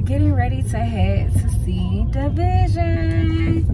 getting ready to head to see Division.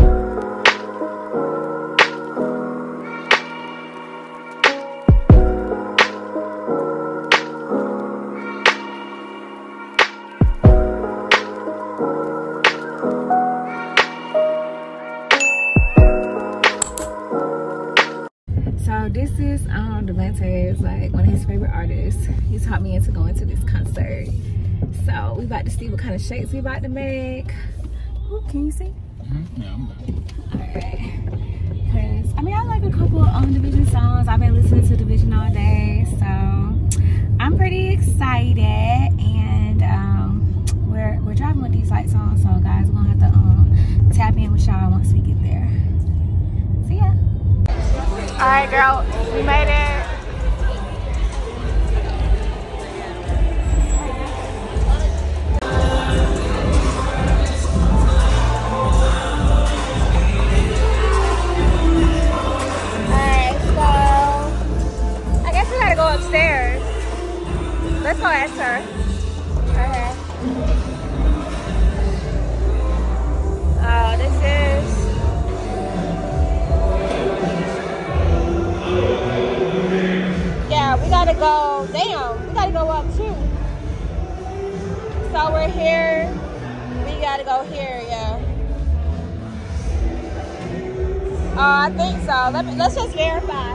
So this is Devante's, like, one of his favorite artists. He taught me into going to this concert. So we about to see what kind of shakes we about to make. Ooh, can you see? Yeah, I'm back. Alright. Cause I mean, I like a couple Division songs. I've been listening to Division all day, so I'm pretty excited. And we're driving with these lights on, so guys, we're gonna have to tap in with y'all once we get there. See ya. Alright, girl, we made it. Alright, so I guess we gotta go upstairs. Let's go ask her. Okay. Oh, this is. Yeah, we gotta go. Damn, we gotta go up too. So we're here. We gotta go here, yeah. I think so. Let's just verify.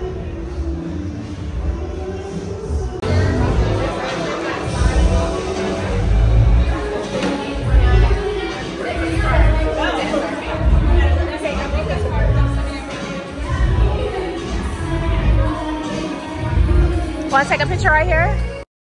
Want to take a picture right here?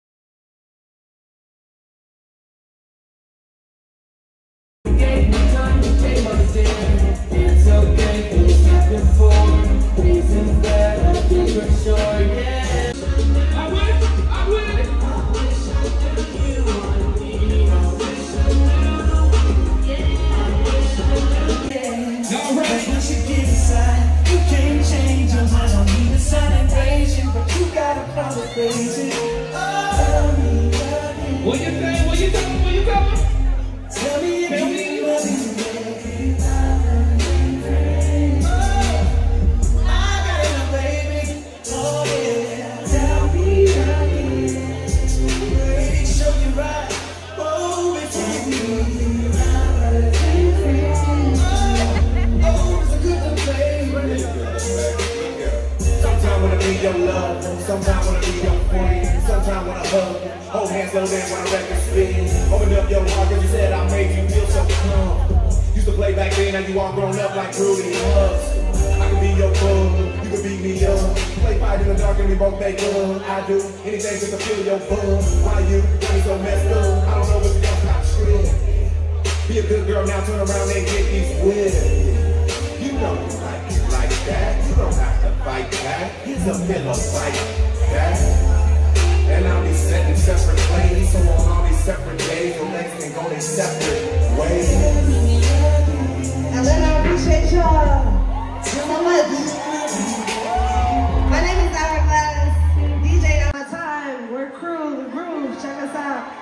Your love, sometimes wanna be your friend, sometimes wanna hug, hold hands slow down when I record spin. Open up your heart, cause you said I made you feel so calm. Used to play back then, now you all grown up like Rudy and Hugs. I can be your bug, you can beat me up. Play fight in the dark and we both make love. I do anything just to feel your buzz. Why you got me so messed up? I don't know what you gonna stop shit. Be a good girl now, turn around and get these wins. You know you like it like that, you don't have to fight back. Here's a pillow fight back. And I'll be set in separate places, so on all these separate days, your legs can go their separate ways. And then I appreciate y'all so much. My name is Hourglass, DJ all the time. We're Crew, The Groove, check us out.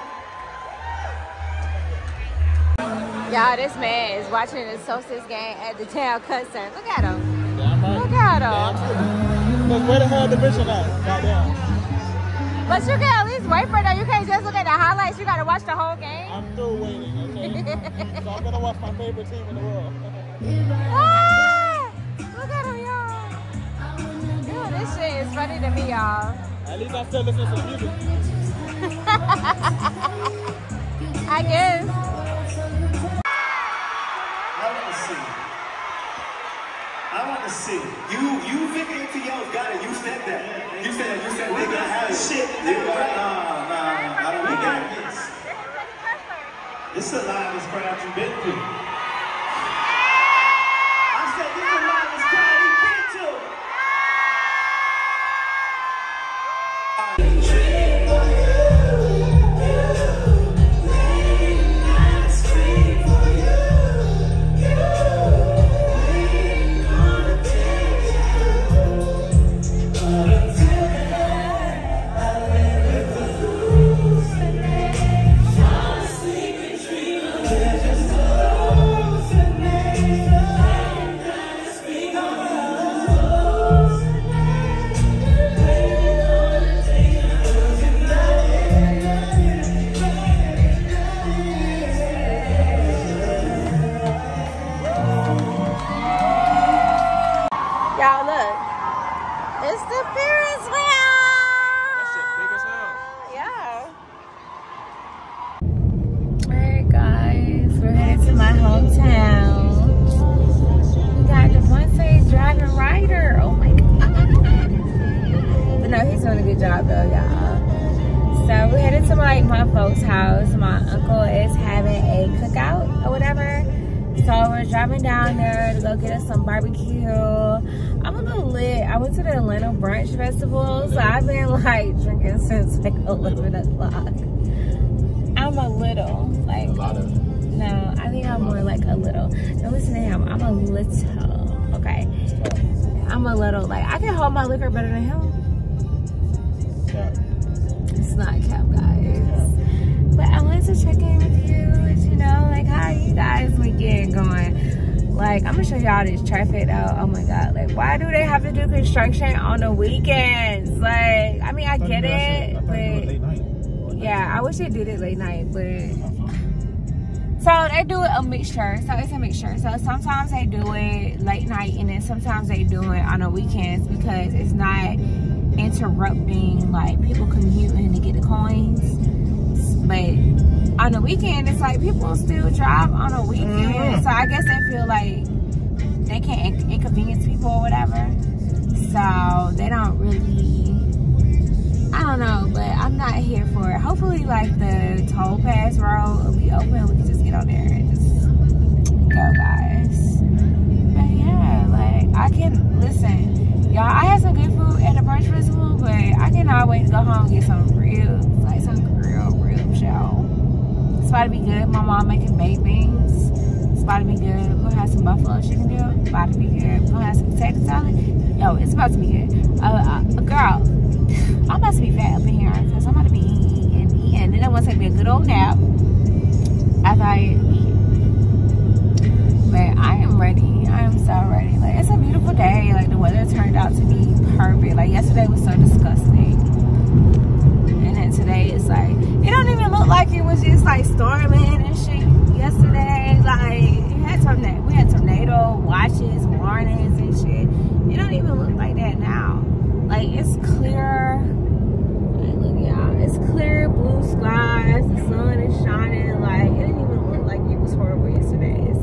Y'all, this man is watching the Solstice game at the town concert. Look at him. Damn right. Look at him. Look, where the hell Division at? Goddamn. But you can at least wait for them. You can't just look at the highlights. You gotta watch the whole game. I'm through waiting, okay? So I'm gonna watch my favorite team in the world. Ah! Look at him, y'all. Dude, this shit is funny to me, y'all. At least I still listen to the music. I guess. I want to see. You think ATL's got it. You said that. You said they gonna have it. Shit. Nah, I don't think that. This is the loudest crowd you've been to. I said this is the loudest crowd you've been to. Sleep. know he's doing a good job though, y'all. So we're headed to my folks' house. My uncle is having a cookout or whatever. So we're driving down there to go get us some barbecue. I'm a little lit. I went to the Atlanta Brunch Festival, so I've been like drinking since like 11 o'clock. I'm a little, like, no, I think I'm more like a little. Don't listen to him. I'm a little, okay? I'm a little, like, I can hold my liquor better than him. It's not cap, guys. But I wanted to check in with you, you know, like, how you guys weekend going? Like, I'm gonna show y'all this traffic though. Oh my God, like, why do they have to do construction on the weekends? Like, I mean, I get it, but yeah, I wish they did it late night, but so they do it a mixture. So it's a mixture. So sometimes they do it late night, and then sometimes they do it on the weekends because it's not interrupting like people commuting to get the coins. But on the weekend, it's like people still drive on the weekend. So I guess they feel like they can't inconvenience people or whatever. So they don't really, I don't know, but I'm not here for it. Hopefully like the toll pass road will be open. We can just get on there and just go, guys. But yeah, like I can, listen, y'all, I had some good food at the brunch festival, but I cannot wait to go home and get some ribs, like some grilled ribs, y'all. It's about to be good. My mom making baked beans. It's about to be good. We're gonna have some buffalo chicken dip. It's about to be good. We're gonna have some potato salad. Yo, it's about to be good. Girl, I'm about to be fat up in here because I'm about to be eating. And then I'm gonna take me a good old nap after I eat. But I am ready. I am so ready. Like, it's a beautiful day. Like, the weather turned out to be perfect. Like, yesterday was so disgusting. And then today it's like, it don't even look like it was just like storming and shit yesterday. Like, we had tornado watches, warnings and shit. It don't even look like that now. Like, it's clear. Like, look, y'all, it's clear blue skies. The sun is shining. Like, it didn't even look like it was horrible yesterday.